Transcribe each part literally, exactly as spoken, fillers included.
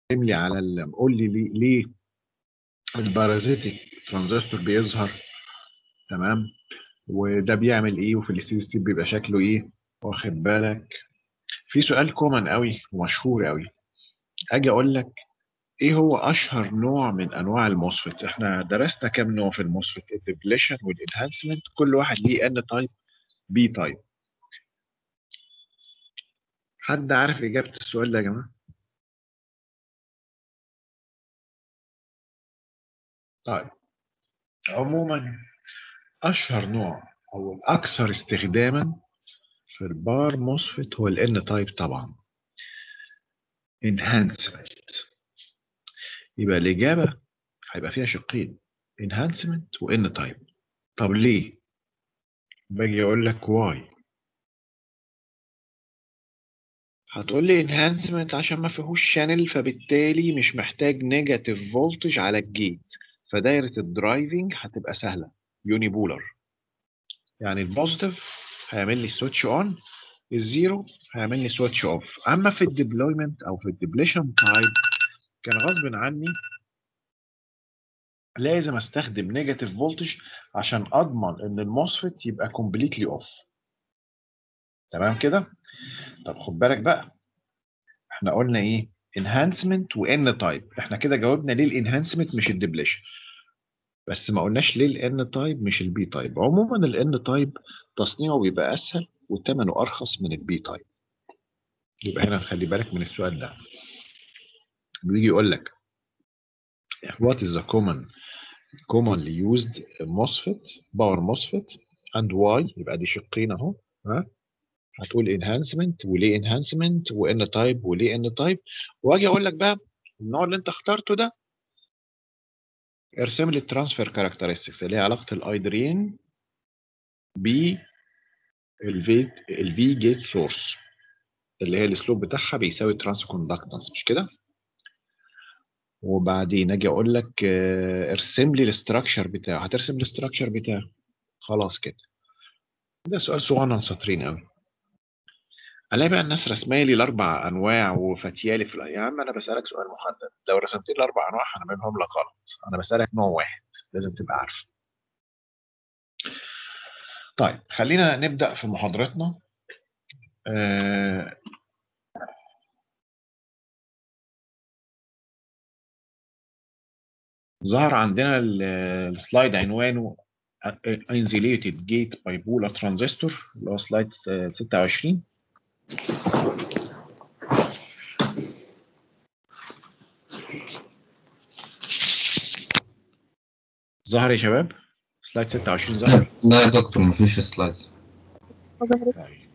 لي على ال... قول لي ليه ليه البارازيتيك ترانزستور بيظهر، تمام، وده بيعمل ايه، وفي الستيدي ستيت بيبقى شكله ايه، واخد بالك. في سؤال كومن قوي ومشهور قوي، اجي اقول لك ايه هو اشهر نوع من انواع الموسفيت. احنا درسنا كام نوع في الموسفيت؟ الديبليشن والانهانسمنت، كل واحد ليه ان تايب بي تايب. حد عارف اجابه السؤال ده يا جماعه؟ طيب، عموما اشهر نوع او الاكثر استخداما في البار موسفيت هو الان تايب طبعا، انهانسمنت. يبقى الاجابه هيبقى فيها شقين، انهانسمنت وان تايب. طب ليه؟ باجي اقول لك واي. هتقول لي انهانسمنت عشان ما فيهوش شانل، فبالتالي مش محتاج نيجاتيف فولتج على الجيت، فدايره الدرايفنج هتبقى سهله، يوني بولر. يعني البوزيتيف هيعمل لي سويتش اون، الزيرو هيعمل لي سويتش اوف. اما في الديبلويمنت او في الديبليشن تايب كان غصب عني لازم استخدم نيجاتيف فولتج عشان اضمن ان الموسفيت يبقى كومبليتلي اوف. تمام كده؟ طب خد بالك بقى، احنا قلنا ايه؟ انهانسمنت وان تايب. احنا كده جاوبنا ليه الانهانسمنت مش الديبليشن، بس ما قلناش ليه الان تايب مش البي تايب. عموما الان تايب تصنيعه بيبقى اسهل وثمنه ارخص من البي تايب. يبقى هنا خلي بالك من السؤال ده، بيجي يقول لك what is the common commonly used MOSFET power MOSFET and why. يبقى دي شقين اهو، ها، هتقول انهانسمنت وليه انهانسمنت، وان تايب وليه ان تايب. واجي اقول لك بقى النوع اللي انت اخترته ده، ارسم لي الترانسفير كاركترستكس اللي هي علاقه الاي درين بالفي الفي جيت سورس، اللي هي السلوب بتاعها بيساوي ترانس كوندكتنس، مش كده؟ وبعدين اجي اقول لك اه، ارسم لي الاستراكشر بتاعه. هترسم الاستراكشر بتاعه، خلاص كده. ده سؤال صغنن سطرين قوي. الاقي بقى الناس رسمه لي الاربع انواع وفاتيالي في، يا عم انا بسالك سؤال محدد، لو رسمت لي الاربع انواع هنعملهم لك غلط. انا بسالك نوع واحد لازم تبقى عارف. طيب خلينا نبدا في محاضرتنا. آه ظهر عندنا السلايد عنوانه Insulated Gate Bipolar Transistor اللي هو سلايد ستة وعشرين. ظهر يا شباب؟ سلايد ستة وعشرين ظهر؟ لا يا دكتور مفيش سلايدز. طيب.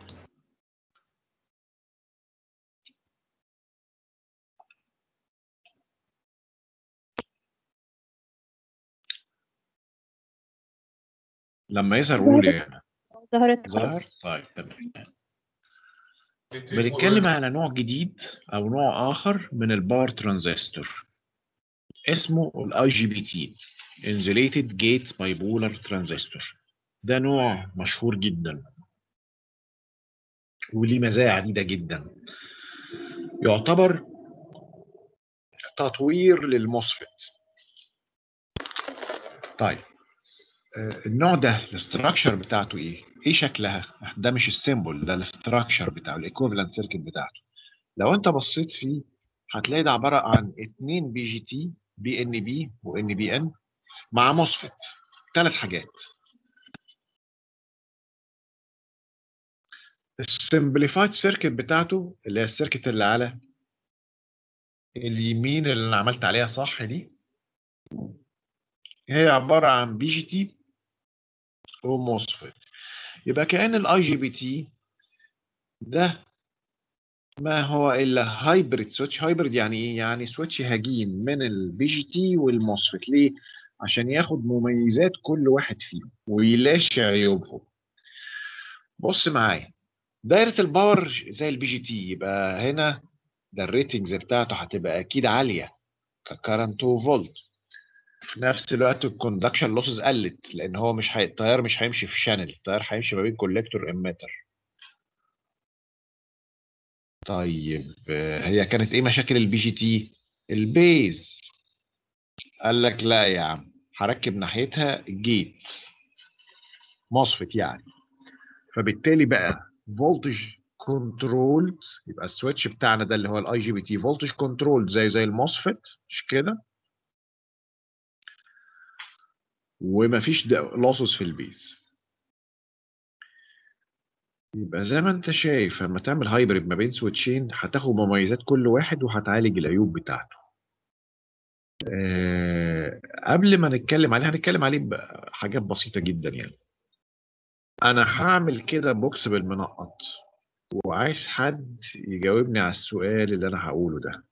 لما يظهر قولوا لي هنا. ظهرت ظهر؟ خلاص. طيب تمام. بنتكلم على نوع جديد او نوع اخر من الباور ترانزستور اسمه الاي جي بي تي، Insulated Gate Bipolar Transistor. ده نوع مشهور جدا وليه مزايا عديدة جدا، يعتبر تطوير للموسفيت. طيب آه، النوع ده الاستراكشر بتاعته ايه؟ ايه شكلها؟ ده مش السيمبل، ده الاستراكشر بتاعه، الايكوفالنت سيركت بتاعته. لو انت بصيت فيه هتلاقي ده عباره عن اتنين بي جي تي، بي ان بي وان بي ان مع موسفيت، ثلاث حاجات. السمبليفايد سيركت بتاعته اللي هي السيركت اللي على اليمين اللي انا عملت عليها صح دي، هي عباره عن بي جي تي وموسفيت. يبقى كأن الاي جي بي تي ده ما هو الا هايبريد سويتش. هايبريد يعني ايه؟ يعني سويتش هجين من البي جي تي والموسفيت. ليه؟ عشان ياخد مميزات كل واحد فيهم ويلاشي عيوبهم. بص معايا، دايره الباور زي البي جي تي، يبقى هنا ده الريتنجز بتاعته هتبقى اكيد عاليه ككارنت وفولت. في نفس الوقت الكوندكشن لوسز قلت، لان هو مش هي... التيار مش هيمشي في شانل، التيار هيمشي ما بين كوليكتور اميتر. طيب آه، هي كانت ايه مشاكل البي جي تي؟ البيز. قال لك لا يا عم، هركب ناحيتها جيت مصفت يعني، فبالتالي بقى فولتج كنترول. يبقى السويتش بتاعنا ده اللي هو الاي جي بي تي فولتج كنترول زي زي المصفت، مش كده؟ ومفيش لوسز في البيز. يبقى زي ما انت شايف لما تعمل هايبريد ما بين سويتشين هتاخد مميزات كل واحد وهتعالج العيوب بتاعته. أه قبل ما نتكلم عليه هنتكلم عليه بحاجات بسيطة جدا يعني. انا هعمل كده بوكس بالمنقط، وعايز حد يجاوبني على السؤال اللي انا هقوله ده.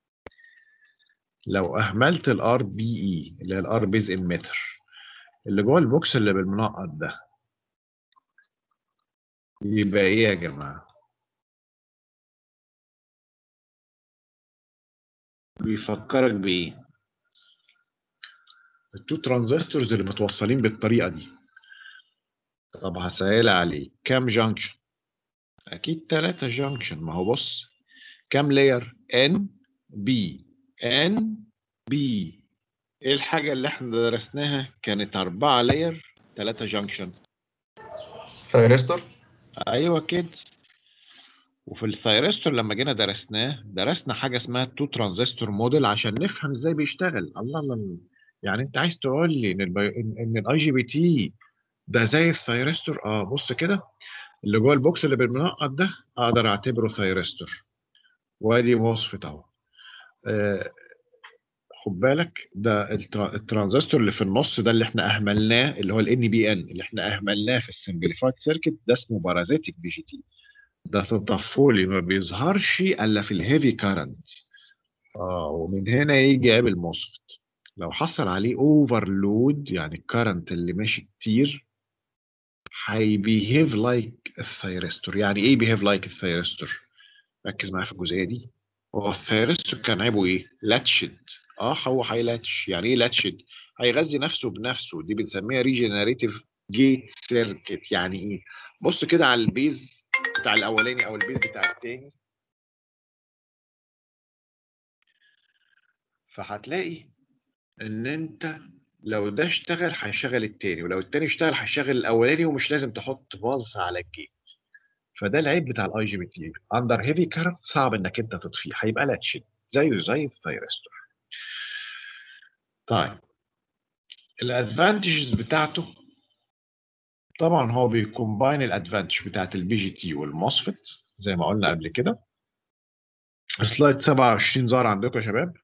لو اهملت الار بي اي اللي هي الار بيز اميتر اللي جوه البوكس اللي بالمنقط ده، يبقى ايه يا جماعه؟ بيفكرك بايه؟ التو ترانزستورز اللي متوصلين بالطريقه دي. طب هسهل عليك، كام جانكشن؟ اكيد ثلاثة جانكشن. ما هو بص، كام لاير؟ ان بي ان بي. ايه الحاجه اللي احنا درسناها كانت أربعة لاير ثلاثة جانكشن؟ ثيرستور. ايوه كده. وفي الثيرستور لما جينا درسناه درسنا حاجه اسمها التو ترانزستور موديل عشان نفهم ازاي بيشتغل. الله الله الله. يعني انت عايز تقول لي ان البي... ان إن الاي جي بي تي ده زي الثيرستور؟ اه بص كده، اللي جوه البوكس اللي بالمنقط ده اقدر اعتبره ثيرستور، وادي وصفة اهو. آه خد بالك، ده الترا... الترانزستور اللي في النص ده اللي احنا اهملناه، اللي هو الان بي ان اللي احنا اهملناه في السمبليفايد سيركت، ده اسمه بارازيتيك بي جي تي. ده تطفولي ما بيظهرش الا في الهيفي كارنت. اه ومن هنا يجي عيب الموسفيت. لو حصل عليه اوفرلود يعني الكارنت اللي ماشي كتير، هيبيهيف لايك الثيرستور. يعني ايه بيهيف لايك الثيرستور؟ ركز معايا في الجزئيه دي. هو الثيرستور كان عيبه ايه؟ لاتشد. اه هو هيلاتش. يعني ايه لاتشد؟ هيغذي نفسه بنفسه، دي بنسميها ريجنريتيف جيت سيركت. يعني ايه؟ بص كده على البيز بتاع الاولاني او البيز بتاع التاني، فهتلاقي ان انت لو ده اشتغل هيشغل التاني، ولو التاني اشتغل هيشغل الاولاني، ومش لازم تحط بالس على الجيت. فده العيب بتاع الاي جي بي تي، اندر هيفي كارنت صعب انك انت تطفيه، هيبقى لاتشد زيه زي الثيرستور. طيب الادفانتجز بتاعته، طبعا هو بيكومباين الادفانتج بتاعت البي جي تي والموسفيت زي ما قلنا قبل كده. سلايد سبعة وعشرين ظهر عندكم يا شباب؟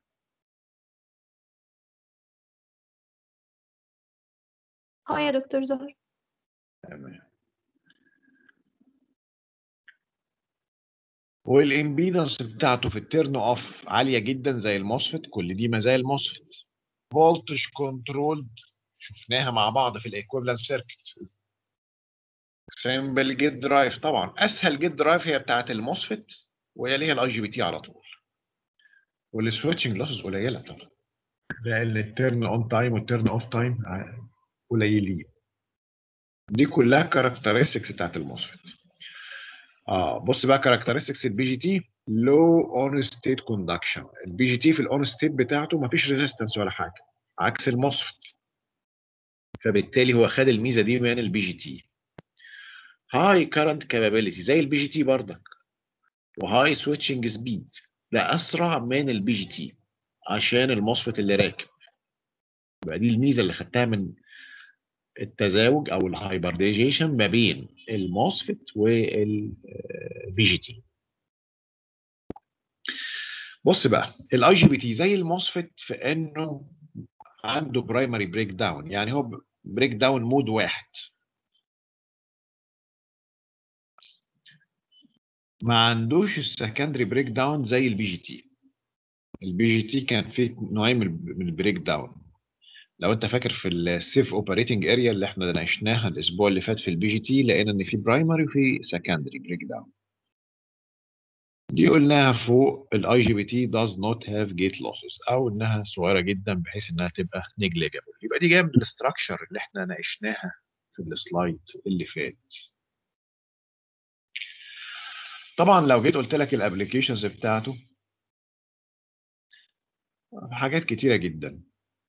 اه يا دكتور زهر. تمام. والامبيدنس بتاعته في التيرن اوف عاليه جدا زي الموسفيت، كل دي مزايا الموسفيت. فولتج كنترول شفناها مع بعض في الايكويفالنت سيركت. سمبل جيت درايف، طبعا اسهل جيت درايف هي بتاعه الموسفيت، ويليها الاي جي بي تي على طول. والسويتشنج لوسز قليله طبعا، لان التيرن اون تايم والتيرن اوف تايم قليلين. دي كلها كاركترستكس بتاعت الموسفيت. اه بص بقى كاركترستكس البي جي تي، لو اون ستيت كوندكشن. البي جي تي في الاون ستيت بتاعته مفيش ريزيستنس ولا حاجه عكس الموسفيت، فبالتالي هو خد الميزه دي من البي جي تي. هاي كارنت كابابيلتي زي البي جي تي بردك، وهاي سويتشنج سبيد، ده اسرع من البي جي تي عشان الموسفيت اللي راكب. يبقى دي الميزه اللي خدتها من التزاوج او الهايبرديزيشن ما بين الموسفيت والبي جي تي. بص بقى الاي جي بي تي زي الموسفيت في انه عنده برايمري بريك داون، يعني هو بريك داون مود واحد. ما عندوش السكندري بريك داون زي البي جي تي. البي جي تي كان فيه نوعين من البريك داون. لو انت فاكر في السيف اوبريتنج اريا اللي احنا ناقشناها الاسبوع اللي فات في البي جي تي، لقينا ان في برايمري وفي سكندري بريك داون. دي قلناها فوق، الاي جي بي تي does not have gate losses، او انها صغيره جدا بحيث انها تبقى negligible. يبقى دي جايه من الاستراكشر اللي احنا ناقشناها في السلايد اللي فات. طبعا لو جيت قلت لك الابلكيشنز بتاعته حاجات كتيره جدا.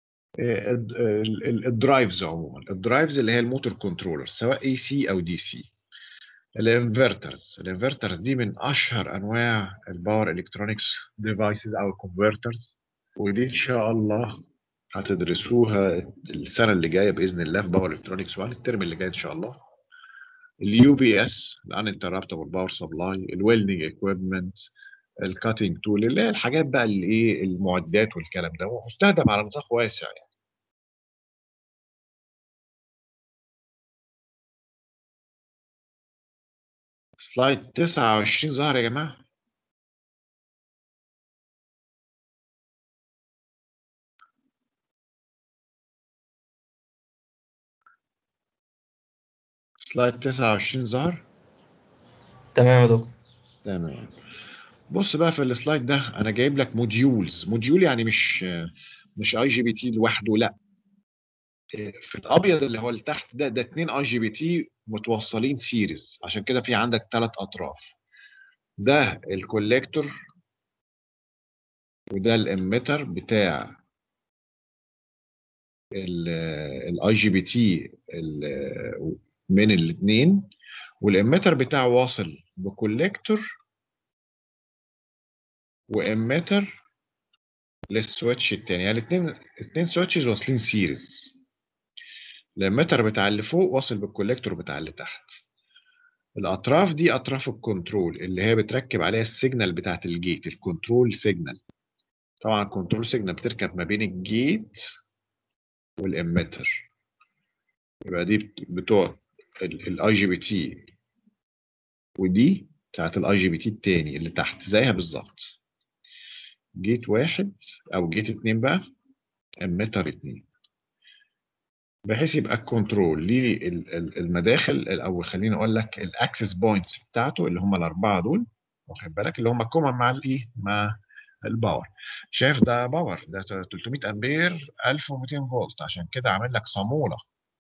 الدرايفز عموما، الدرايفز اللي هي الموتور كنترولر سواء اي سي او دي سي. الانفرترز، الانفرترز دي من اشهر انواع الباور الكترونكس ديفايسز او الكونفرترز، ودي ان شاء الله هتدرسوها السنه اللي جايه باذن الله في باور الكترونكس واحد، الترم اللي جاي ان شاء الله. اليو بي اس الانتربتبل باور سبلاي، الويلدنج اكويبمنت، الكاتنج تول، اللي هي الحاجات بقى اللي ايه المعدات والكلام ده، ومستخدم على نطاق واسع يعني. سلايد تسعة وعشرين ظهر يا جماعه؟ سلايد تسعة وعشرين ظهر؟ تمام يا دكتور. تمام. بص بقى في السلايد ده انا جايب لك موديولز، موديول يعني مش مش اي جي بي تي لوحده، لا، في الابيض اللي هو اللي تحت ده ده اتنين اي جي بي تي متوصلين سيريز، عشان كده في عندك ثلاث اطراف. ده الكوليكتور وده الاميتر بتاع الاي جي بي تي من الاثنين، والاميتر بتاعه واصل بكوليكتور واميتر للسويتش الثاني، يعني الاثنين اثنين سويتشز واصلين سيريز. الاميتر بتاع اللي فوق واصل بالكوليكتور بتاع اللي تحت. الاطراف دي اطراف الكنترول اللي هي بتركب عليها السيجنال بتاعت الجيت، الكنترول سيجنال. طبعا الكنترول سيجنال بتركب ما بين الجيت والاميتر، يبقى دي بتوع الاي جي بي تي، ودي بتاعت الاي جي بي تي التاني اللي تحت زيها بالظبط. جيت واحد او جيت اتنين بقى، اميتر اتنين، بحيث يبقى الكنترول ليه المداخل، او خليني اقول لك الاكسس بوينتس بتاعته اللي هم الاربعه دول، واخد بالك، اللي هم كومن مع الايه، مع الباور. شايف ده باور، ده تلتمية امبير ألف ومئتين فولت، عشان كده عامل لك صاموله.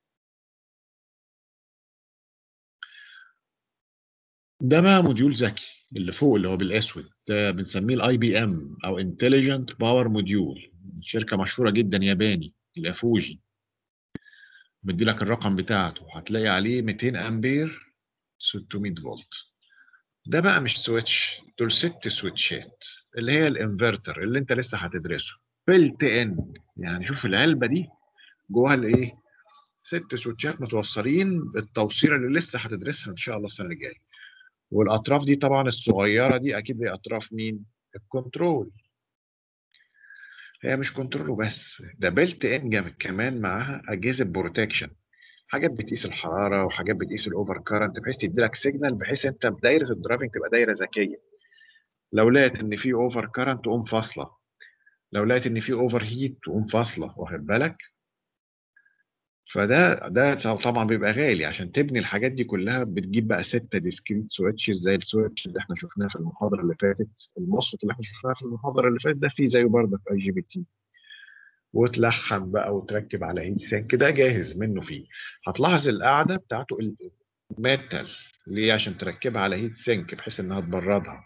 ده بقى موديول ذكي اللي فوق اللي هو بالاسود ده، بنسميه الاي بي ام او انتليجنت باور موديول، شركه مشهوره جدا ياباني، الافوجي. مدي لك الرقم بتاعته، هتلاقي عليه مئتين امبير ستمية فولت. ده بقى مش سويتش، دول ست سويتشات اللي هي الانفرتر اللي انت لسه هتدرسه بيلت ان. يعني شوف العلبه دي جواها الايه، ست سويتشات متوصلين بالتوصيله اللي لسه هتدرسها ان شاء الله السنه الجايه. والاطراف دي طبعا الصغيره دي اكيد هي اطراف مين؟ الكنترول. هي مش كنترول وبس، ده بيلت ان جاب كمان معاها اجهزه بروتكشن، حاجات بتقيس الحراره وحاجات بتقيس الاوفر كارنت، بحيث تدي لك سيجنال، بحيث انت بدايره الدرايفنج تبقى دايره ذكيه. لو لقيت ان في اوفر كارنت تقوم فاصله، لو لقيت ان في اوفر هيت تقوم فاصله، واخد بالك. فده ده طبعا بيبقى غالي، عشان تبني الحاجات دي كلها بتجيب بقى ستة ديسكريت سويتشز زي السويتش اللي احنا شفناه في المحاضره اللي فاتت، الموسفيت اللي احنا شفناه في المحاضره اللي فاتت ده فيه زيه برضه في اي جي بي تي، وتلحم بقى وتركب على هيت سينك، ده جاهز منه فيه. هتلاحظ القاعده بتاعته الميتال، ليه؟ عشان تركبها على هيت سينك بحيث انها تبردها.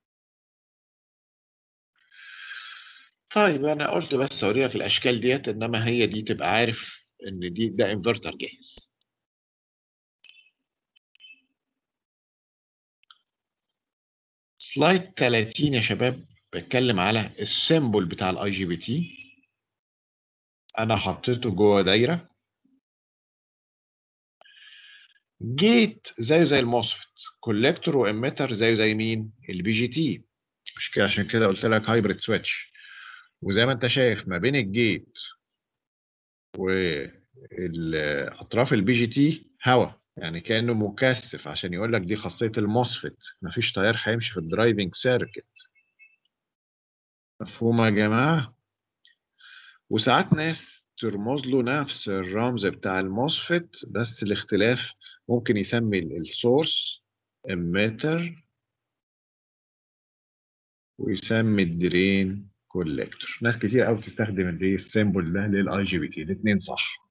طيب انا قلت بس اوريك الاشكال ديت، انما هي دي تبقى عارف ان دي ده انفرتر جاهز. سلايد تلاتين يا شباب، بتكلم على السيمبل بتاع الاي جي بي تي. انا حطيته جوه دايره، جيت زيه زي الموسفيت، كوليكتور واميتر زيه زي مين؟ البي جي تي. مش كده؟ عشان كده قلت لك هايبريد سويتش. وزي ما انت شايف ما بين الجيت والاطراف البي جي تي هواء، يعني كانه مكثف، عشان يقول لك دي خاصيه الموسفيت، مفيش تيار هيمشي في الدرايفنج سيركت. مفهوم يا جماعه؟ وساعات ناس ترمز له نفس الرمز بتاع الموسفيت، بس الاختلاف ممكن يسمي السورس اميتر ويسمي الدرين كوليكتور. ناس كتير قوي بتستخدم الايه السيمبل ده للاي جي بي تي، الاثنين صح.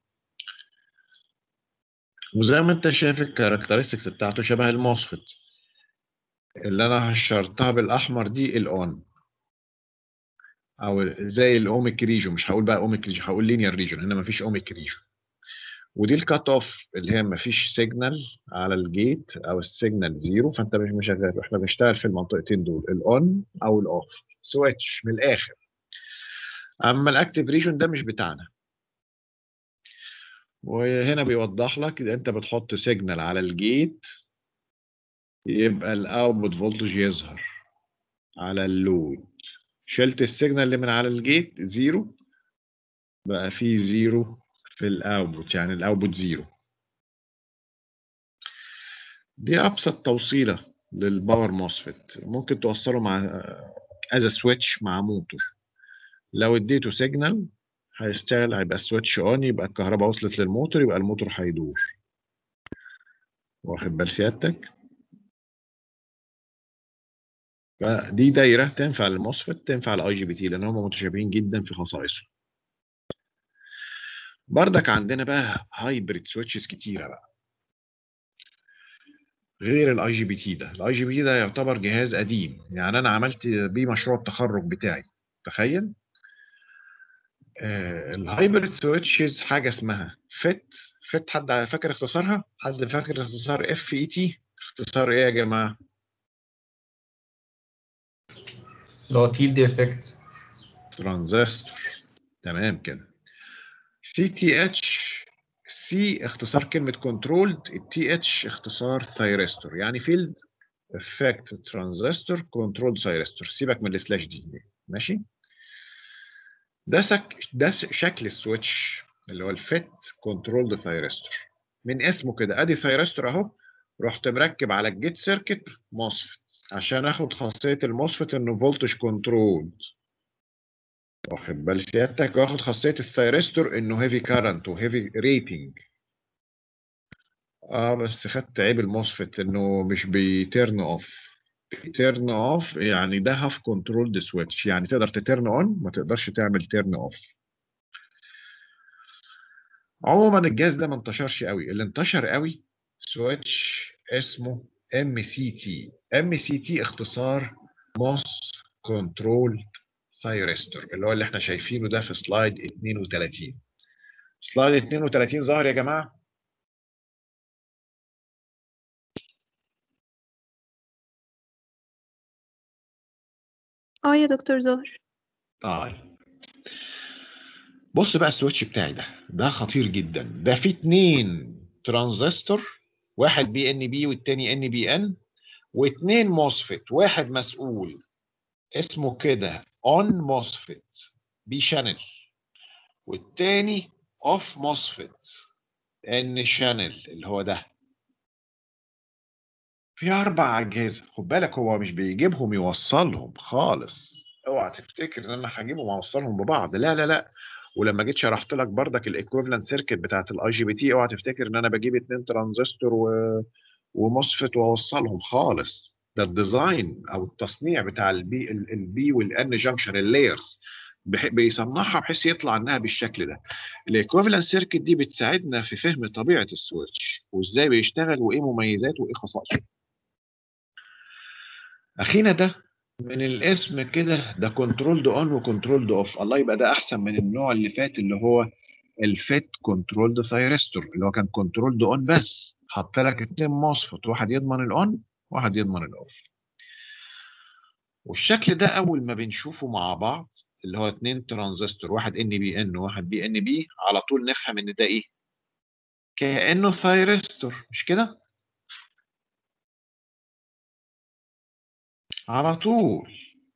وزي ما انت شايف الكاركترستكس بتاعته شبه الموسفيت، اللي انا هشرتها بالاحمر دي الاون، او زي الاوميك ريجون. مش هقول بقى اوميك ريجون، هقول لينير ريجون. هنا مفيش اوميك ريجون. ودي الكات اوف اللي هي مفيش سيجنال على الجيت او السيجنال زيرو، فانت مش مشغل. احنا بنشتغل في المنطقتين دول، الاون او الاوف، سويتش من الاخر. اما الاكتيف ريجون ده مش بتاعنا. وهنا بيوضح لك اذا انت بتحط سيجنال على الجيت يبقى الاوتبوت فولتج يظهر على اللود. شلت السيجنال اللي من على الجيت زيرو، بقى في زيرو في الاوتبوت، يعني الاوتبوت زيرو. دي ابسط توصيله للباور موسفيت. ممكن توصله مع از سويتش مع موتور. لو اديته سيجنال هيشتغل، هيبقى السويتش اون، يبقى الكهرباء وصلت للموتور، يبقى الموتور هيدور. واخد بال سيادتك؟ فدي دايره تنفع للموسفيت، تنفع الاي جي بي تي، لان هم متشابهين جدا في خصائصهم. بردك عندنا بقى هايبريد سويتشز كتيره بقى غير الاي جي بي تي ده. الاي جي بي تي ده يعتبر جهاز قديم، يعني انا عملت بيه مشروع التخرج بتاعي. تخيل. آه الهايبريد سويتشز حاجه اسمها فيت. فيت حد فاكر اختصارها؟ حد فاكر اختصار اف اي تي؟ اختصار ايه يا جماعه؟ اللي هو فيلد افكت. ترانزستور. تمام كده. سي تي اتش. سي اختصار كلمه كنترولد، التي اتش اختصار ثايرستور، يعني فيلد افكت ترانزستور كنترول ثايرستور. سيبك من السلاش دي. ماشي. ده سك... ده شكل السويتش اللي هو الفيت كنترول ثايرستور. من اسمه كده، ادي ثايرستور اهو. رحت مركب على الجيت سيركت موسفت عشان اخد خاصيه الموسفت انه فولتج كنترول. واخد بال سيادتك؟ واخد خاصيه الثايرستور انه هيفي كارنت وهيفي ريتنج. اه بس خدت عيب الموسفت انه مش بيترن اوف. تيرن اوف يعني ده هاف كنترولد سويتش، يعني تقدر تترن اون ما تقدرش تعمل تيرن اوف. عموما الجهاز ده ما انتشرش قوي. اللي انتشر قوي سويتش اسمه ام سي تي. ام سي تي اختصار موس كنترول ثايرستور، اللي هو اللي احنا شايفينه ده في سلايد اتنين وتلاتين. سلايد اتنين وتلاتين ظاهر يا جماعه؟ اه يا دكتور زهر. طيب بص بقى السويتش بتاعي ده ده خطير جدا. ده فيه اتنين ترانزستور، واحد بي ان بي والتاني ان بي ان، واتنين موسفت. واحد مسؤول اسمه كده اون موسفت بي شانل، والتاني اوف موسفت ان شانل اللي هو ده. في اربع اجهزه. خد بالك هو مش بيجيبهم يوصلهم خالص. اوعى تفتكر ان انا هجيبهم اوصلهم ببعض، لا لا لا. ولما جيت شرحت لك بردك الايكويفالنت سيركت بتاعت الاي جي بي تي، اوعى تفتكر ان انا بجيب اتنين ترانزستور و... وموسفت واوصلهم خالص. ده الديزاين او التصنيع بتاع البي البي والان جانكشن اللايرز بيصنعها بحيث يطلع انها بالشكل ده. الايكويفالنت سيركت دي بتساعدنا في فهم طبيعه السويتش وازاي بيشتغل وايه مميزاته وايه خصائصه. اخينا ده من الاسم كده ده كنترولد اون وكنترولد اوف. الله، يبقى ده احسن من النوع اللي فات اللي هو الفيت كنترولد ثايرستور اللي هو كان كنترولد اون بس. حط لك اتنين مصفت، واحد يضمن الاون واحد يضمن الاوف. والشكل ده اول ما بنشوفه مع بعض اللي هو اتنين ترانزستور، واحد ان بي ان وواحد بي ان بي، على طول نفهم ان ده ايه؟ كانه ثايرستور، مش كده؟ على طول.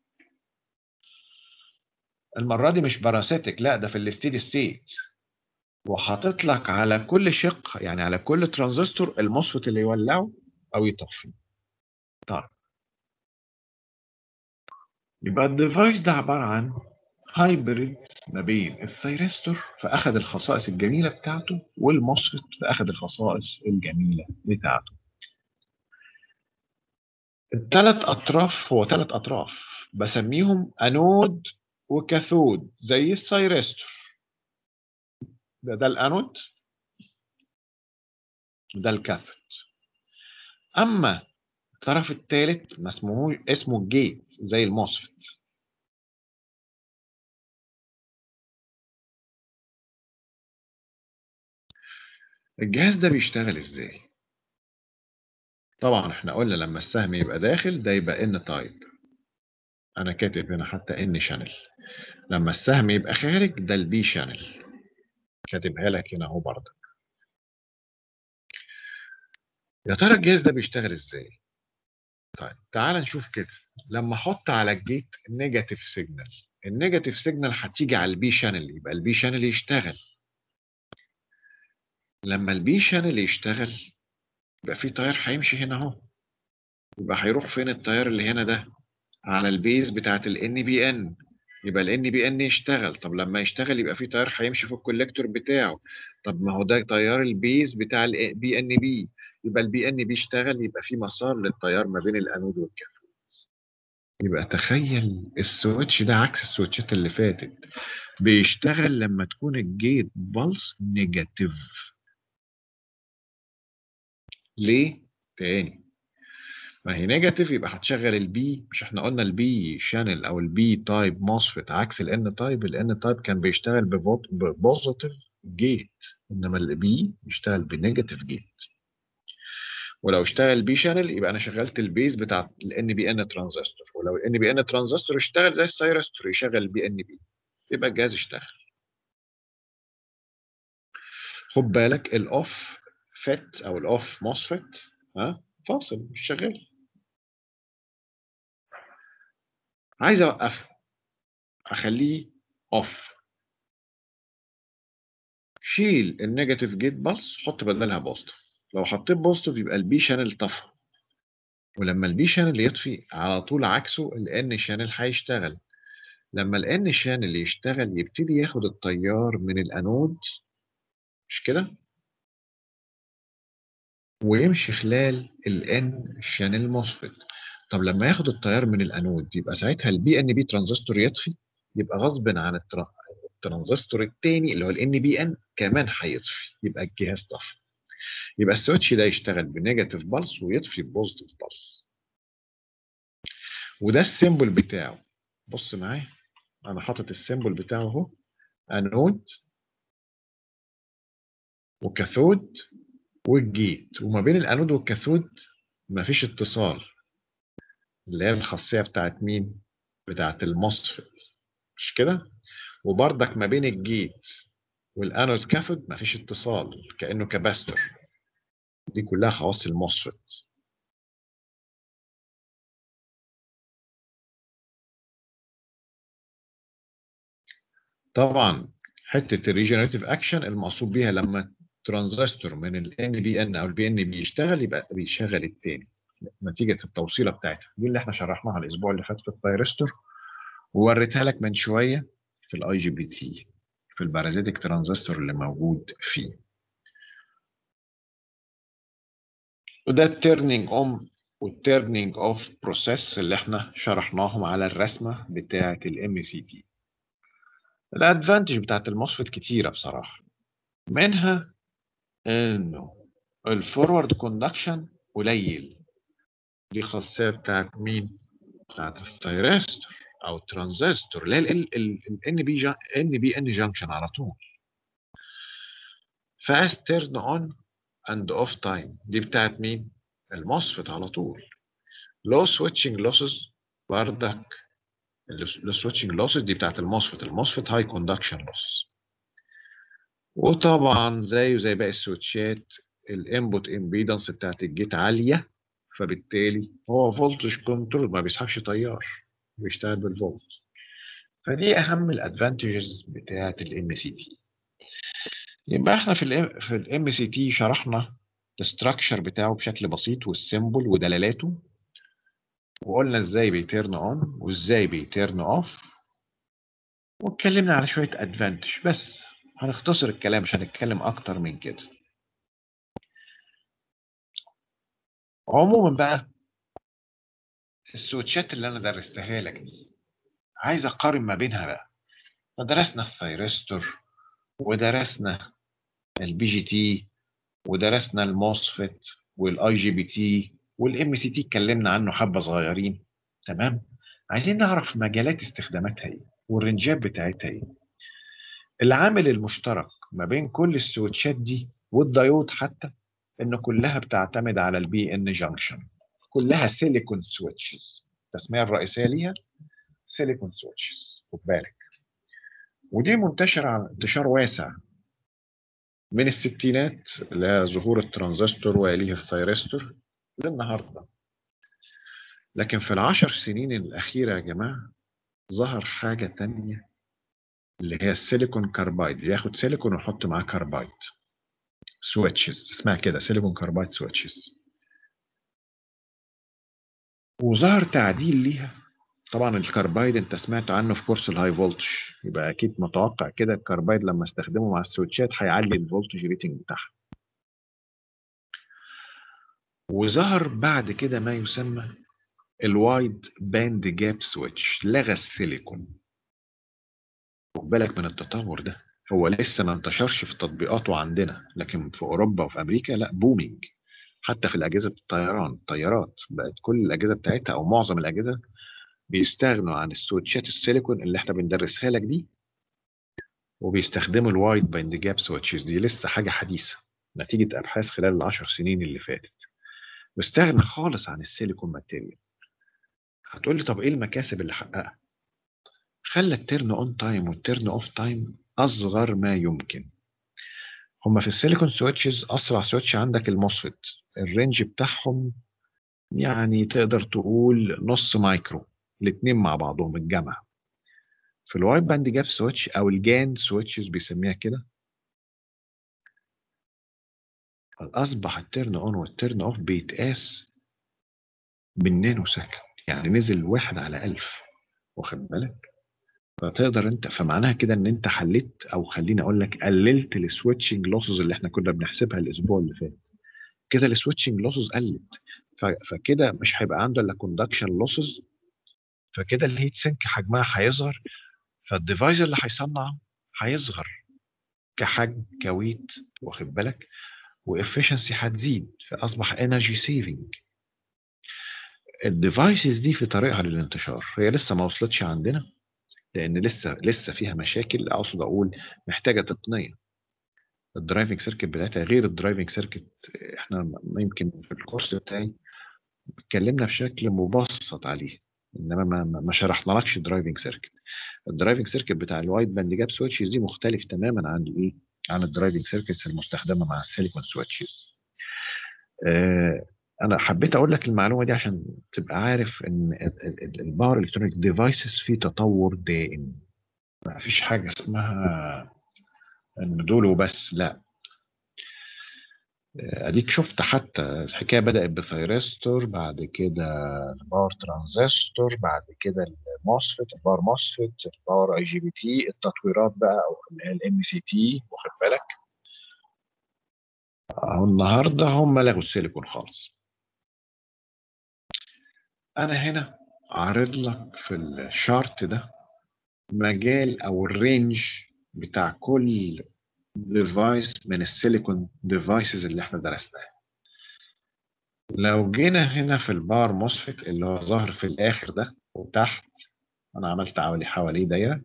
المره دي مش باراسيتك، لا ده في الستيدي ستيت. وحاطط لك على كل شق، يعني على كل ترانزستور، المصفت اللي يولعه او يطفي. طيب يبقى الديفايس ده عباره عن هايبريد ما بين الثيرستور فاخذ الخصائص الجميله بتاعته، والمصفت فاخذ الخصائص الجميله بتاعته. الثلاث اطراف، هو ثلاث اطراف بسميهم انود وكاثود زي الثيرستور. ده ده الانود وده الكاثود. اما الطرف الثالث ما اسمه اسمه الجيت زي الموسفيت. الجهاز ده بيشتغل ازاي؟ طبعا احنا قلنا لما السهم يبقى داخل ده يبقى ان تايب، انا كاتب هنا حتى ان شانل. لما السهم يبقى خارج ده البي شانل، كاتبها لك هنا اهو برضه. يا ترى الجهاز ده بيشتغل ازاي؟ طيب تعال نشوف كده. لما احط على الجيت نيجاتيف سيجنال، النيجاتيف سيجنال هتيجي على البي شانل، يبقى البي شانل يشتغل. لما البي شانل يشتغل يبقى في تيار هيمشي هنا اهو، يبقى هيروح فين التيار اللي هنا ده؟ على البيز بتاعت الان بي ان، يبقى الان بي ان يشتغل. طب لما يشتغل يبقى في تيار هيمشي في الكوليكتور بتاعه، طب ما هو ده تيار البيز بتاع البي ان بي، يبقى البي ان بي اشتغل، يبقى في مسار للتيار ما بين الانود والكاثود. يبقى تخيل السويتش ده عكس السويتشات اللي فاتت، بيشتغل لما تكون الجيت بالس نيجاتيف. ليه؟ تاني، ما هي نيجاتيف يبقى هتشغل البي، مش احنا قلنا البي شانل او البي تايب موسفيت عكس الان تايب، الان تايب كان بيشتغل ببوزيتيف جيت، انما البي بيشتغل بنيجاتيف جيت. ولو اشتغل بي شانل يبقى انا شغلت البيز بتاع الان بي ان ترانزستور، ولو الان بي ان ترانزستور اشتغل زي السايرستور يشغل البي ان بي، يبقى الجهاز اشتغل. خد بالك الاوف فيت او الاوف موسفيت ها فاصل مش شغال، عايز اوقفه اخليه اوف. شيل النيجاتيف جيت بلس حط بدلها بوزيتيف، لو حطيت بوزيتيف يبقى البي شانل طفى، ولما البي شانل يطفي على طول عكسه الان شانل هيشتغل. لما الان شانل يشتغل يبتدي ياخد التيار من الانود، مش كده؟ ويمشي خلال الان شانل موسفيت. طب لما ياخد التيار من الانود يبقى ساعتها البي ان بي ترانزستور يطفي، يبقى غصب عن الترا... الترانزستور الثاني اللي هو الان بي ان كمان هيطفي، يبقى الجهاز طفى. يبقى السويتش ده يشتغل بنيجاتيف بالس ويطفي بوزيتيف بالس. وده السيمبل بتاعه، بص معايا انا حاطط السيمبل بتاعه اهو، انود وكاثود والجيت، وما بين الانود والكاثود مفيش اتصال، اللي هي الخاصيه بتاعت مين؟ بتاعت الموسفيت، مش كده؟ وبرضك ما بين الجيت والانود كاثود مفيش اتصال كانه كاباستور، دي كلها خواص الموسفيت. طبعا حته الريجنريتيف اكشن المقصود بيها لما ترانزستور من الان بي ان او البي ان بي يشتغل يبقى بيشغل الثاني نتيجه التوصيله بتاعتها، دي اللي احنا شرحناها الاسبوع اللي فات في الثايرستور، ووريتها لك من شويه في الاي جي بي تي في البارازيتيك ترانزستور اللي موجود فيه. وده التيرنينج اون والتيرنينج اوف بروسيس اللي احنا شرحناهم على الرسمه بتاعه الام سي تي. الادفانتج بتاعت الموسفيت كتيره بصراحه، منها انه الفورورد كوندكشن قليل، دي خاصيه بتاعت مين؟ بتاعت الثايرستور او الترانزستور اللي هي الان بي ان بي ان جانكشن على طول. فاست تيرن اون اند اوف تايم دي بتاعت مين؟ الموسفيت على طول. لو سويتشنج لوسز بردك، لو سويتشنج لوسز دي بتاعت الموسفيت، الموسفيت هاي كوندكشن لوسز. وطبعا زيه زي باقي السويتشات الانبوت امبيدنس بتاعت الجيت عاليه، فبالتالي هو فولتج كنترول ما بيسحبش تيار، بيشتغل بالفولت. فدي اهم الادفانتجز بتاعت الام سي تي. يبقى احنا في ال في الام سي تي شرحنا الاستراكشر بتاعه بشكل بسيط والسيمبل ودلالته، وقلنا ازاي بيتيرن اون وازاي بيتيرن اوف، واتكلمنا على شويه ادفانتج بس. هنختصر الكلام مش هنتكلم اكتر من كده. عموما بقى السويتشات اللي انا درستها لك دي عايز اقارن ما بينها بقى. فدرسنا الثايرستور ودرسنا البي جي تي ودرسنا الموسفيت والاي جي بي تي والام سي تي اتكلمنا عنه حبه صغيرين. تمام. عايزين نعرف مجالات استخداماتها ايه والرنجات بتاعتها ايه. العامل المشترك ما بين كل السويتشات دي والدايود حتى ان كلها بتعتمد على البي ان جانكشن، كلها سيليكون سويتشز. التسميه الرئيسيه ليها سيليكون سويتشز، خد بالك. ودي منتشره على انتشار واسع من الستينات اللي هي ظهور الترانزستور ويليه الثيرستور للنهارده. لكن في العشر سنين الأخيرة يا جماعة ظهر حاجة تانية اللي هي السيليكون كاربايد، ياخد سيليكون ويحط معاه كاربايد سويتشز، اسمها كده سيليكون كاربايد سويتشز. وظهر تعديل ليها. طبعا الكاربايد انت سمعت عنه في كورس الهاي فولتج، يبقى اكيد متوقع كده الكاربايد لما استخدمه مع السويتشات هيعلي الفولتج ريتنج بتاعها. وظهر بعد كده ما يسمى الوايد باند جاب سويتش، لغى السيليكون. خد بالك من التطور ده، هو لسه ما انتشرش في تطبيقاته عندنا، لكن في اوروبا وفي امريكا لا بومينج. حتى في الاجهزه الطيران، الطيارات بقت كل الاجهزه بتاعتها او معظم الاجهزه بيستغنوا عن السويتشات السيليكون اللي احنا بندرسها لك دي، وبيستخدموا الوايد باند جاب سويتشز. دي لسه حاجه حديثه نتيجه ابحاث خلال العشر سنين اللي فاتت، واستغنى خالص عن السيليكون ماتيريال. هتقول لي طب ايه المكاسب اللي حققها؟ خلى التيرن اون تايم والتيرن اوف تايم اصغر ما يمكن. هما في السيليكون سويتشز اسرع سويتش عندك الموسفيت، الرينج بتاعهم يعني تقدر تقول نص مايكرو، الاثنين مع بعضهم الجمع. في الوايد باند جاب سويتش او الجان سويتشز بيسميها كده، اصبح التيرن اون والتيرن اوف بيتقاس بالنانو سكند، يعني نزل واحد على ألف، واخد بالك؟ فتقدر انت، فمعناها كده ان انت حليت، او خليني اقول لك قللت السويتشنج لوسز اللي احنا كنا بنحسبها الاسبوع اللي فات. كده السويتشنج لوسز قلت، فكده مش هيبقى عنده الا كوندكشن لوسز، فكده الهيت سينك حجمها هيصغر، فالديفايس اللي هيصنع هيصغر كحجم كويت، واخد بالك؟ وافشنسي هتزيد، فاصبح انرجي سيفنج. الديفايسز دي في طريقها للانتشار، هي لسه ما وصلتش عندنا لان لسه لسه فيها مشاكل، اقصد اقول محتاجه تقنيه. الدرايفنج سيركت بتاعتها غير الدرايفنج سيركت. احنا يمكن في الكورس بتاعي اتكلمنا بشكل مبسط عليه، انما ما ما شرحنالكش الدرايفنج سيركت. الدرايفنج سيركت بتاع الوايد باند جاب سويتشز دي مختلف تماما عن الايه، عن الدرايفنج سيركتس المستخدمه مع السيليكون سويتشز. آه انا حبيت اقول لك المعلومه دي عشان تبقى عارف ان الباور الكترونيك ديفايسز في تطور دائم. ما فيش حاجه اسمها ان دول وبس، لا. اديك شفت حتى الحكايه بدات بثيرستور، بعد كده الباور ترانزستور، بعد كده الموسفيت، الباور موسفيت، الباور اي جي بي تي، التطويرات بقى او اللي هي الام سي تي، واخد بالك؟ اهو النهارده هم لغوا السيليكون خالص. انا هنا عارض لك في الشارت ده مجال او الرينج بتاع كل ديفايس من السيليكون ديفايسز اللي احنا درسناها. لو جينا هنا في الباور موسفيت اللي هو ظاهر في الاخر ده وتحت، انا عملت حوالي حواليه دايره،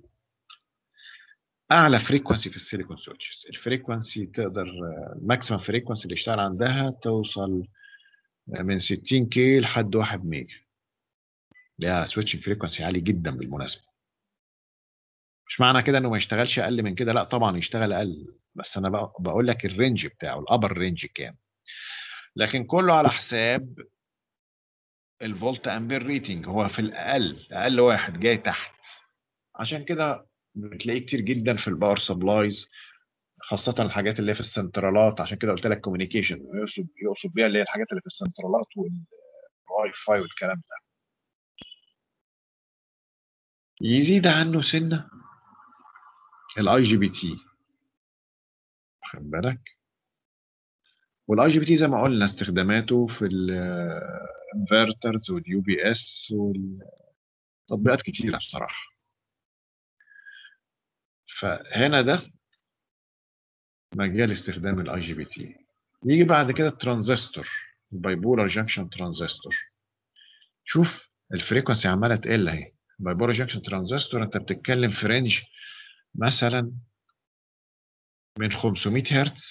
اعلى فريكونسي في السيليكون سويتشز. الفريكونسي تقدر الماكسيمم فريكونسي اللي اشتغل عندها توصل من ستين كي لحد واحد ميجا. ده سويتشنج فريكونسي عالي جدا بالمناسبه. مش معنى كده انه ما يشتغلش اقل من كده، لا طبعا يشتغل اقل، بس انا بقول لك الرينج بتاعه، الابر رينج كام. لكن كله على حساب الفولت امبير ريتنج، هو في الاقل اقل واحد جاي تحت. عشان كده بتلاقيه كتير جدا في الباور سبلايز، خاصة الحاجات اللي هي في السنترالات. عشان كده قلت لك كوميونيكيشن، يقصد يقصد بيها اللي هي الحاجات اللي في السنترالات والواي فاي والكلام ده. يزيد عنه سنة الاي جي بي تي، واخد بالك؟ والاي جي بي تي زي ما قلنا استخداماته في الانفرترز واليو بي اس والتطبيقات كتيرة بصراحة. فهنا ده مجال استخدام الاي جي بي تي. يجي بعد كده الترانزستور. البايبولار جانكشن ترانزستور. شوف الفريكونسي عماله تقل اهي. البايبولار جانكشن ترانزستور انت بتتكلم في رينج مثلا من خمسمية هرتز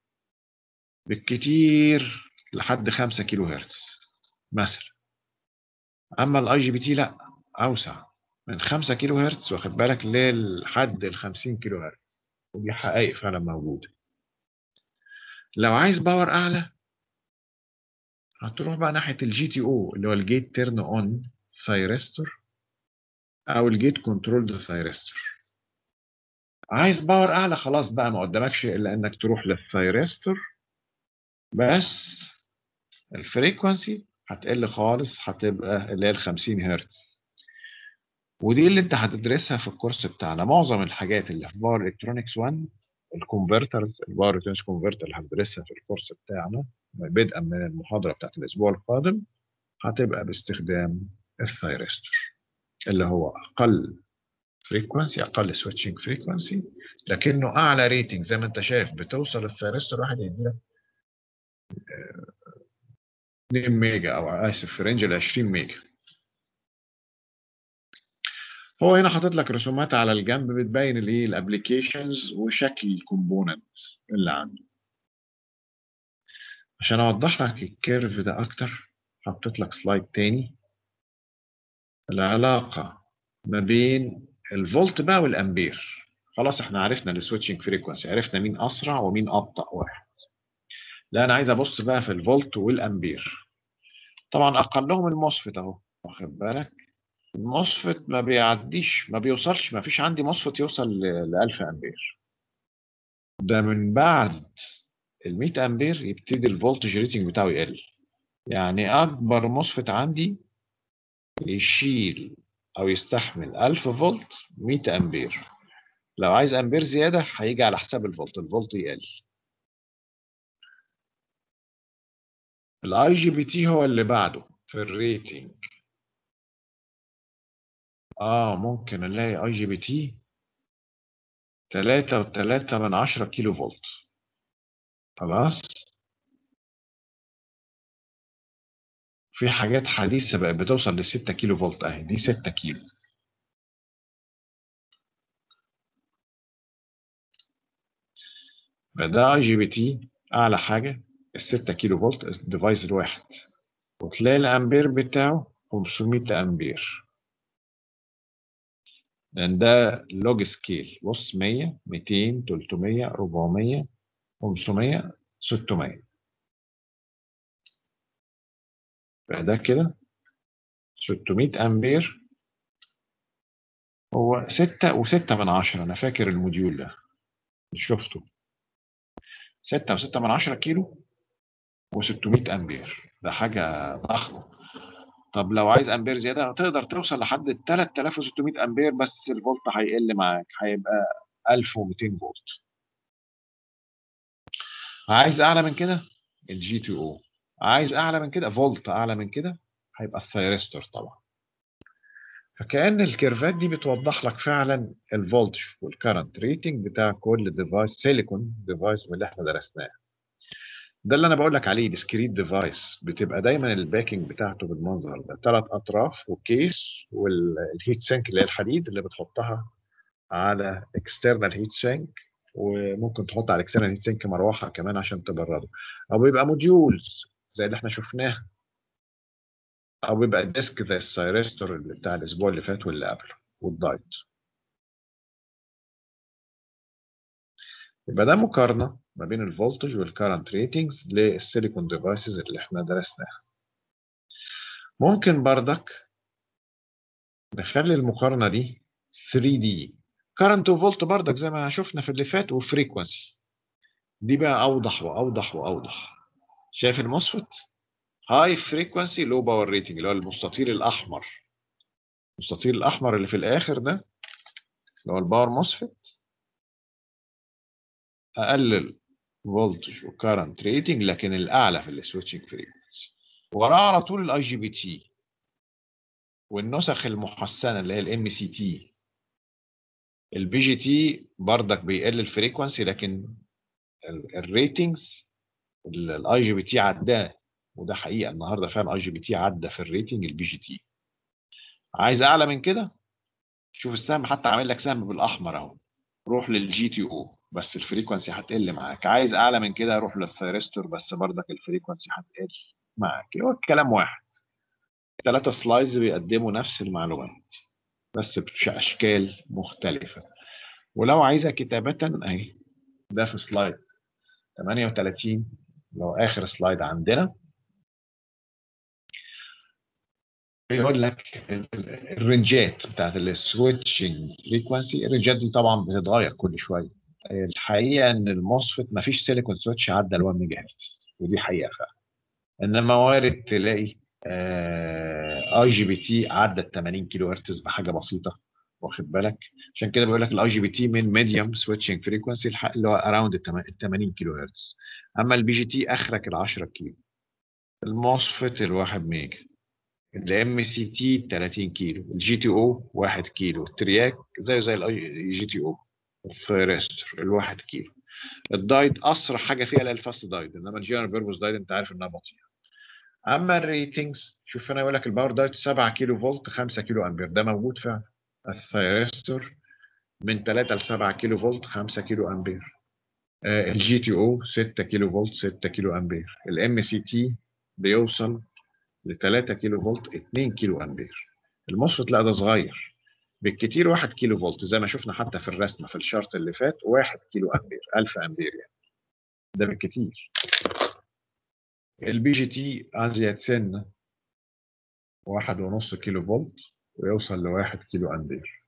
بالكتير لحد خمسة كيلو هرتز مثلا. اما الاي جي بي تي لا، اوسع، من خمسة كيلو هرتز واخد بالك لحد ال خمسين كيلو هرتز، ودي حقائق فعلا موجوده. لو عايز باور اعلى هتروح بقى ناحيه الجي تي او اللي هو الجيت تيرن اون ثايرستور او الجيت كنترولد ثايرستور. عايز باور اعلى خلاص بقى ما قدامكش الا انك تروح للثايرستور، بس الفريكونسي هتقل خالص، هتبقى اللي هي ال خمسين هرتز. ودي اللي انت هتدرسها في الكورس بتاعنا. معظم الحاجات اللي في باور الكترونكس واحد، الكونفرترز، الباور الكترونكس كونفرتر اللي هتدرسها في الكورس بتاعنا بدءا من المحاضره بتاعت الاسبوع القادم، هتبقى باستخدام الثايرستور اللي هو اقل فريكونسي، اقل سويتشنج فريكونسي، لكنه اعلى ريتنج. زي ما انت شايف بتوصل الثايرستور واحد يديلك اتنين ميجا، او اسف في رينج ال عشرين ميجا. هو هنا حاطط لك رسومات على الجنب بتبين الايه الابلكيشنز وشكل الكومبوننت اللي عنده. عشان اوضح لك الكيرف ده اكتر حطيت لك سلايد تاني، العلاقه ما بين الفولت بقى والامبير. خلاص احنا عرفنا السويتشنج فريكونسي، عرفنا مين اسرع ومين ابطا واحد. لا انا عايز ابص بقى في الفولت والامبير. طبعا اقلهم الموسفيت اهو، واخد بالك. الموسفيت ما بيعديش، ما بيوصلش، ما فيش عندي موسفيت يوصل ل ألف امبير. ده من بعد ال مية امبير يبتدي الفولتج ريتنج بتاعه يقل. يعني اكبر موسفيت عندي يشيل او يستحمل ألف فولت مية امبير. لو عايز امبير زياده هيجي على حساب الفولت، الفولت يقل. الاي جي بي تي هو اللي بعده في الريتنج. اه ممكن نلاقي اي جي بي تي تلاتة وتلاتة من عشرة كيلو فولت. خلاص. في حاجات حديثة بقت بتوصل ل ستة كيلو فولت اهي، دي ستة كيلو. ده اي جي بي تي اعلى حاجة ال ستة كيلو فولت الديفايس الواحد، وتلاقي الامبير بتاعه خمسمية امبير، لان ده لوج سكيل. بص مية ميتين تلتمية اربعمية خمسمية ستمية. فده كده ستمية امبير هو ستة وستة من عشرة. انا فاكر الموديول ده شفته ستة وستة من عشرة كيلو وستمية امبير، ده حاجة ضخمة. طب لو عايز امبير زيادة تقدر توصل لحد تلاتة آلاف وستمية امبير، بس الفولت هيقل معاك هيبقى ألف وميتين فولت. عايز اعلى من كده الجي تي او. عايز اعلى من كده فولت اعلى من كده هيبقى الثايرستور طبعا. فكأن الكيرفات دي بتوضح لك فعلا الفولتج والكرنت ريتنج بتاع كل ديفايس، سيليكون ديفايس من اللي احنا درسناه. ده اللي انا بقول لك عليه ديسكريت ديفايس. بتبقى دايما الباكينج بتاعته بالمنظر ده، ثلاث اطراف وكيس والهيت سينك اللي هي الحديد اللي بتحطها على اكسترنال هيت سينك، وممكن تحط على اكسترنال هيت سينك مروحه كمان عشان تبرده، او بيبقى موديولز زي اللي احنا شفناه، او بيبقى ديسك زي السايرستور اللي بتاع الاسبوع اللي فات واللي قبله والدايت. يبقى ده مقارنه ما بين الفولتج والكارنت ريتنجز للسيليكون ديفايسز اللي احنا درسناها. ممكن بردك نخلي المقارنه دي ثري دي، كارنت وفولت بردك زي ما شفنا في اللي فات، وفريكونسي. دي بقى اوضح واوضح واوضح. شايف الموسفيت هاي فريكونسي لو باور ريتنج اللي هو المستطيل الاحمر، المستطيل الاحمر اللي في الاخر ده اللي هو الباور موسفيت، اقلل فولتج وكارنت ريتنج لكن الاعلى في السويتشنج فريكونسي. وراه على طول الاي جي بي تي والنسخ المحسنه اللي هي الام سي تي. البي جي تي بردك بيقلل الفريكونسي لكن الريتنجز الاي جي بي تي عداه وده حقيقه النهارده فعلا اي جي بي تي عدى في الريتنج البي جي تي. عايز اعلى من كده، شوف السهم حتى عامل لك سهم بالاحمر اهو، روح للجي تي او بس الفريكونسي هتقل معاك. عايز اعلى من كده روح للثيرستور بس برضك الفريكونسي هتقل معاك. هو الكلام واحد، ثلاثة سلايدز بيقدموا نفس المعلومات بس باشكال مختلفه. ولو عايزه كتابه اهي، ده في سلايد ثمانية وثلاثين لو اخر سلايد عندنا، بيقول لك الرنجات بتاعت السويتشنج فريكوانسي. الرنجات دي طبعا بتتغير كل شويه. الحقيقه ان الموسفيت ما فيش سيليكون سويتش عدى ال واحد ميجا هرتز، ودي حقيقه فعلا. انما وارد تلاقي اي جي بي تي عدى ال ثمانين كيلو هرتز بحاجه بسيطه، واخد بالك؟ عشان كده بيقول لك الاي جي بي تي من ميديوم سويتشنج فريكوانسي اللي هو اراوند ال ثمانين كيلو هرتز، اما البي جي تي اخرك ال عشرة كيلو. الموسفيت ال واحد ميجا، الام سي تي ثلاثين كيلو، الجي تي او واحد كيلو، الترياك زيه زي الاي جي تي او، الثيرستر ال واحد كيلو. الدايد اسرع حاجه فيها اللي الفاست دايد، انما الجنرال بيربوس دايد انت عارف انها بطيئه. اما الريتنجز، شوف هنا يقول لك الباور دايد سبعة كيلو فولت خمسة كيلو امبير، ده موجود فعلا. الثيرستر من ثلاثة ل سبعة كيلو فولت خمسة كيلو امبير. آه الجي تي او ستة كيلو فولت ستة كيلو امبير. الام سي تي بيوصل ل ثلاثة كيلو فولت اتنين كيلو امبير. الموسفيت لا ده صغير، بالكتير واحد كيلو فولت زي ما شفنا حتى في الرسمه في الشارت اللي فات، واحد كيلو امبير ألف امبير يعني، ده بالكتير. البي جي تي ازيد سنه، واحد ونص كيلو فولت ويوصل لواحد كيلو امبير.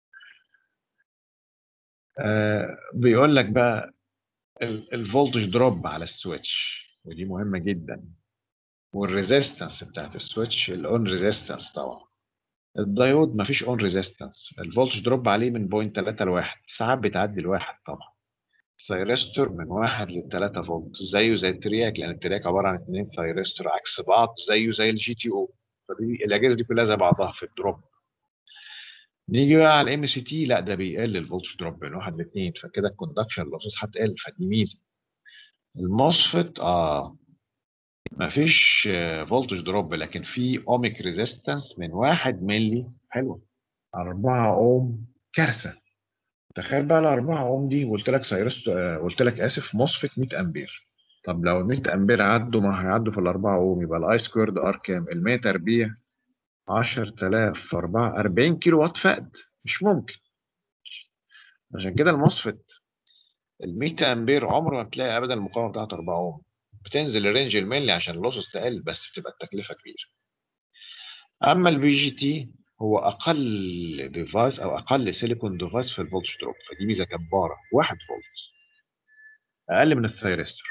آه بيقول لك بقى الفولتج دروب على السويتش، ودي مهمه جدا، والريزيستنس بتاعت السويتش الاون ريزيستنس. طبعا الدايود مفيش اون ريزيستنس، الفولتج دروب عليه من بوينت ثلاثة لواحد، ساعات بتعدي الواحد طبعا. ثيرستور من واحد ل ثلاثة فولت زيه زي الترياك، لان الترياك عباره عن اثنين ثيرستور عكس بعض زيه زي الجي تي او، فدي الاجهزه دي كلها زي بعضها في الدروب. نيجي بقى على الام سي تي، لا ده بيقل الفولتج دروب من واحد ل اثنين، فكده الكوندكشن لوسز هتقل، فدي ميزه. الموسفيت اه مفيش فولتج دروب، لكن في اوميك ريزيستنس من واحد ملي، حلوه. أربعة اوم كارثه. تخيل بقى ال أربعة اوم دي، قلت لك سيرست آه، قلت لك اسف موسفيت مية امبير. طب لو مية امبير عدوا، ما هيعدوا في ال أربعة اوم، يبقى الاي سكويرد ار كام؟ ال مية تربيع عشرة آلاف في أربعة، أربعين كيلو وات فقد، مش ممكن. عشان كده الموسفيت ال مية امبير عمر ما تلاقي ابدا المقاومه بتاعت أربعة اوم، بتنزل الرينج الملي عشان اللوسز تقل، بس بتبقى التكلفه كبيره. اما البي جي تي هو اقل ديفايس او اقل سيليكون ديفايس في الفولتج دروب، فدي ميزه جباره، واحد فولت اقل من الثيرستور.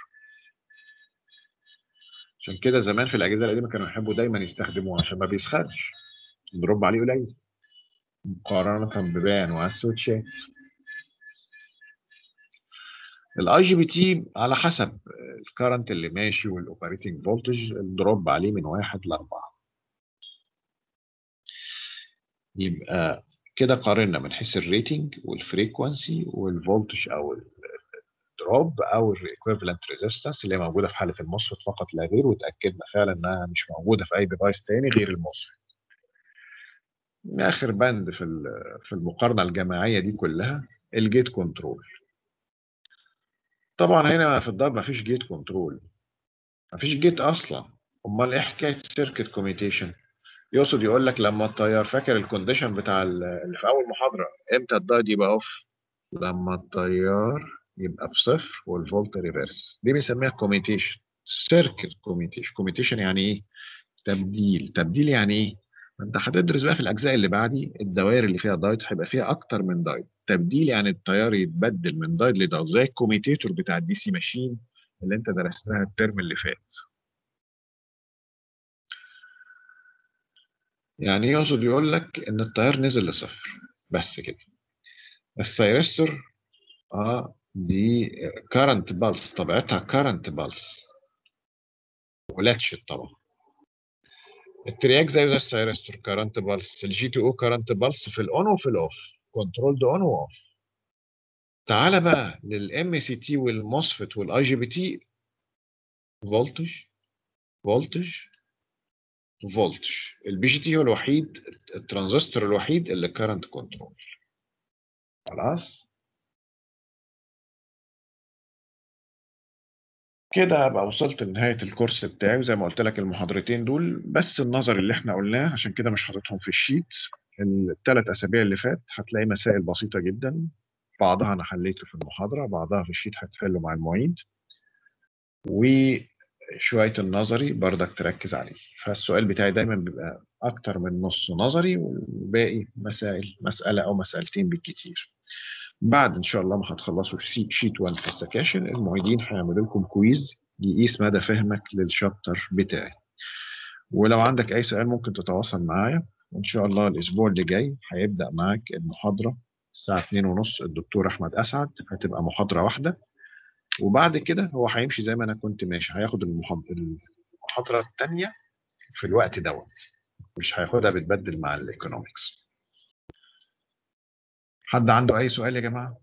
عشان كده زمان في الاجهزه القديمه كانوا يحبوا دايما يستخدموه عشان ما بيسخنش، الدروب عليه قليل مقارنه ببانواع السويتشات. الاي جي بي تي على حسب الكرنت اللي ماشي والاوبريتنج فولتج، الدروب عليه من واحد لاربعه. يبقى كده قارنا من حيث الريتنج والفريكوانسي والفولتج او الدروب او الايكويفالنت ريزيستنس اللي هي موجوده في حاله الموسفيت فقط لا غير، وتاكدنا فعلا انها مش موجوده في اي ديفايس تاني غير الموسفيت. اخر بند في في المقارنه الجماعيه دي كلها الجيت كنترول. طبعا هنا في الضرب مفيش جيت كنترول، مفيش جيت اصلا. امال ايه حكايه سيركت كوميتيشن؟ يقصد يقول لك لما التيار، فاكر الكونديشن بتاع اللي في اول محاضره، امتى الدايد يبقى اوف؟ لما التيار يبقى بصفر والفولت ريفرس، دي بنسميها كوميتيشن. سيركت كوميتيشن. كوميتيشن يعني ايه؟ تبديل. تبديل يعني ايه؟ انت هتدرس بقى في الاجزاء اللي بعدي الدوائر اللي فيها دايت هيبقى فيها اكتر من دايت. تبديل يعني التيار يتبدل من دايت لدايت، زي الكوميتيتور بتاع الدي سي ماشين اللي انت درستها الترم اللي فات. يعني يقصد يقول لك ان التيار نزل لصفر بس كده. الثيرستور اه دي كارنت بالس، طبيعتها كارنت بالس ولاتش طبعا. الترياك زي زي الثيرستور كارنت بالس، الجي تي او كارنت بالس في الاون وفي الاوف، كنترول اون واوف. تعالى بقى للام سي تي والموسفيت والاي جي بي تي، فولتج فولتج فولتج. البي جي تي هو الوحيد، الترانزستور الوحيد اللي كارنت كنترول. خلاص كده ابقى وصلت لنهايه الكورس بتاعي. وزي ما قلت لك المحاضرتين دول بس النظري اللي احنا قلناه، عشان كده مش حاططهم في الشيت. الثلاث اسابيع اللي فات هتلاقي مسائل بسيطه جدا، بعضها انا حليته في المحاضره، بعضها في الشيت هتحله مع المعيد، وشويه النظري بردك تركز عليه. فالسؤال بتاعي دايما بيبقى اكتر من نص نظري والباقي مسائل، مساله او مسالتين بالكتير. بعد ان شاء الله ما هتخلصوا شيت واحد في السكاشن، المعيدين هيعملوا لكم كويز يقيس مدى فهمك للشابتر بتاعي. ولو عندك اي سؤال ممكن تتواصل معايا، وان شاء الله الاسبوع اللي جاي هيبدا معاك المحاضره الساعه اتنين ونص. الدكتور احمد اسعد هتبقى محاضره واحده، وبعد كده هو هيمشي زي ما انا كنت ماشي، هياخد المحاضره المحاضره الثانيه في الوقت دوت، مش هياخدها بتبدل مع الايكونومكس. حد عنده اي سؤال يا جماعه؟